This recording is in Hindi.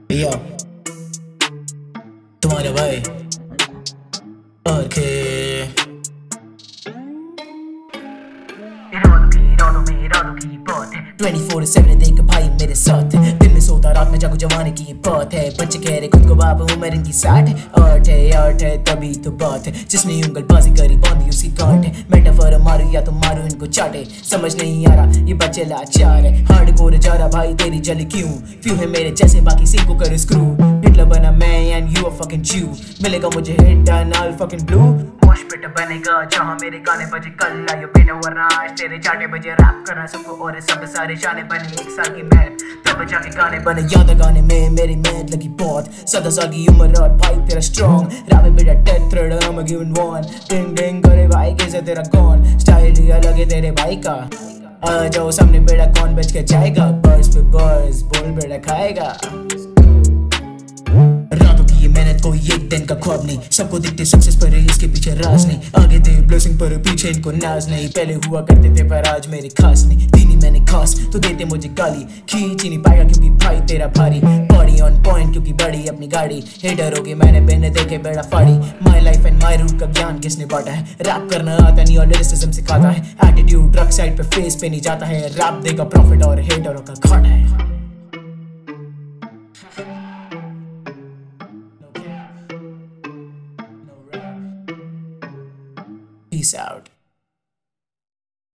Yo, तुम्हारे भाई और के इरादों की बात है 24/7 देख भाई मेरे साथ है। दिन में सोता रात में जागो जवानी की बात है। बच्चे कह रहे खुद को बाप उम्र इनकी 60 है। आर्ट है तभी तो बात है। जिसने उंगलबाजी करी बांधी उसकी काट है। मेटाफर मारू या तो मारू इनको चाटे। समझ नहीं आ रहा ये बच्चे लाचार है। हार्डकोर जा रहा भाई तेरी जली क्यों। फ्यू है मेरे जैसे बाकी सिंह को कर स्क्रू। हिटलर बना मैं and you are fucking Jew। मिलेगा मुझे hit and all fucking blue. Moshpit बनेगा जहाँ मेरे गाने बजे। कल आयो बिना वरना आज तेरे चाटे बजे। रैप करना सबको और सब सारे शाने बने। 1 साल की मेहनत तब जाके गाने बने। याद गाने में मेरी मेहनत लगी बहुत। 17 साल की उम्र और भाई तेरा स्ट्रॉन्ग। रैप बेटा death thread I'm a given one। Ding ding करे भाई कैसे तेरा कौन। स्टाइल ही अलग है तेरे भाई का। आ जाओ सामने बेटा कौन बच के जाएगा। बर्स पे बर्स बोल बेटा खाएगा। रातों की ये मेहनत कोई एक दिन का ख्वाब नहीं। सबको दिखते सक्सेस पर इसके पीछे राज नहीं। आगे थे ब्लेसिंग पर पीछे इनको नाज नहीं। पहले हुआ करते थे पर आज मेरे खास नहीं। दीनी मैंने खास तो देते मुझे गाली। खींच ही नहीं पाएगा क्योंकि भाई तेरा भारी। बॉडी ऑन पॉइंट क्योंकि बड़ी अपनी गाड़ी। हेडर होगी मैंने बहने देखे बेड़ा फाड़ी। My life and my route का ज्ञान किसने बांटा है। रैप करना आता नहीं और लिरिसिज्म सिखाता है। एटीट्यूड ड्रग साइड पे फेस पे नहीं जाता है। रैप देगा प्रॉफिट और हेटरों का घाटा है।